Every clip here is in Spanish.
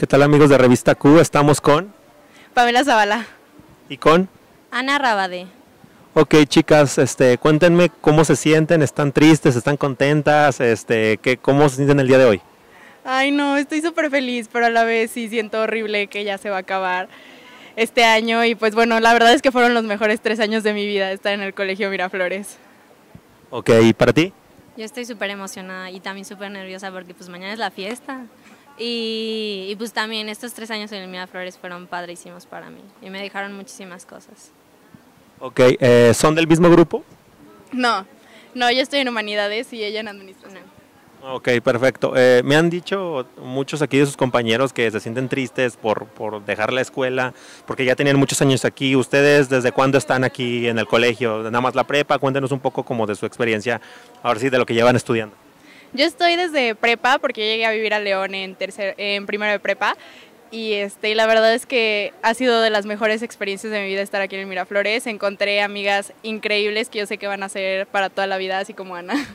¿Qué tal amigos de Revista Q? Estamos con... Pamela Zavala. ¿Y con? Ana Rabade. Ok, chicas, cuéntenme cómo se sienten, ¿están tristes, están contentas? ¿Cómo se sienten el día de hoy? Ay no, estoy súper feliz, pero a la vez sí siento horrible que ya se va a acabar este año y pues bueno, la verdad es que fueron los mejores 3 años de mi vida estar en el Colegio Miraflores. Ok, ¿y para ti? Yo estoy súper emocionada y también súper nerviosa porque pues mañana es la fiesta. Y pues también estos 3 años en el Miraflores fueron padrísimos para mí y me dejaron muchísimas cosas. Ok, ¿son del mismo grupo? No, yo estoy en Humanidades y ella en Administración. Ok, perfecto. Me han dicho muchos aquí de sus compañeros que se sienten tristes por dejar la escuela, porque ya tenían muchos años aquí. ¿Ustedes desde cuándo están aquí en el colegio? ¿Nada más la prepa? Cuéntenos un poco como de su experiencia, ahora sí, de lo que llevan estudiando. Yo estoy desde prepa porque yo llegué a vivir a León en primero de prepa y la verdad es que ha sido de las mejores experiencias de mi vida estar aquí en el Miraflores. Encontré amigas increíbles que yo sé que van a ser para toda la vida, así como Ana.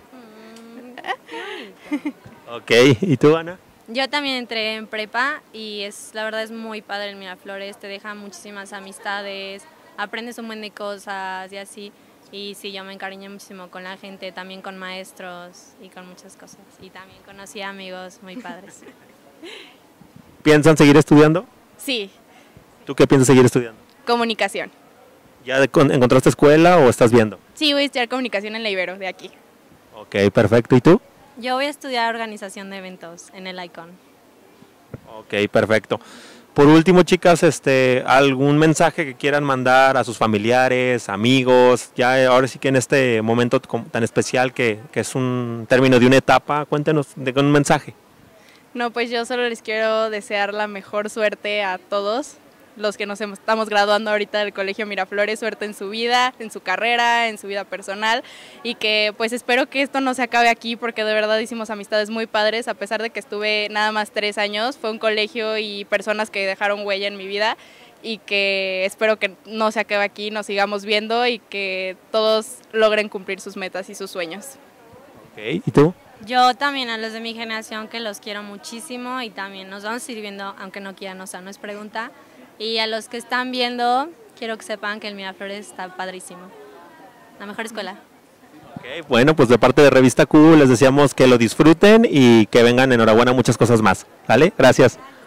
Ok, ¿y tú, Ana? Yo también entré en prepa y la verdad es muy padre el Miraflores, te deja muchísimas amistades, aprendes un buen de cosas y así. Y sí, yo me encariñé muchísimo con la gente, también con maestros y con muchas cosas. Y también conocí amigos muy padres. ¿Piensan seguir estudiando? Sí, ¿Tú qué piensas seguir estudiando? comunicación. ¿Ya encontraste escuela o estás viendo? Sí, voy a estudiar comunicación en la Ibero, de aquí. Ok, perfecto. ¿Y tú? Yo voy a estudiar organización de eventos en el ICON. Ok, perfecto. Por último, chicas, ¿algún mensaje que quieran mandar a sus familiares, amigos? Ya ahora sí que en este momento tan especial que es un término de una etapa, cuéntenos de un mensaje. No, pues yo solo les quiero desear la mejor suerte a todos los que nos estamos graduando ahorita del Colegio Miraflores, suerte en su vida, en su carrera, en su vida personal y que pues espero que esto no se acabe aquí porque de verdad hicimos amistades muy padres a pesar de que estuve nada más 3 años, fue un colegio y personas que dejaron huella en mi vida y que espero que no se acabe aquí, nos sigamos viendo y que todos logren cumplir sus metas y sus sueños. Ok, ¿y tú? Yo también a los de mi generación que los quiero muchísimo y también nos vamos a ir viendo, aunque no quieran, o sea, no es pregunta. Y a los que están viendo, quiero que sepan que el Miraflores está padrísimo. La mejor escuela. Ok, bueno, pues de parte de Revista Q les deseamos que lo disfruten y que vengan enhorabuena muchas cosas más. ¿Vale? Gracias.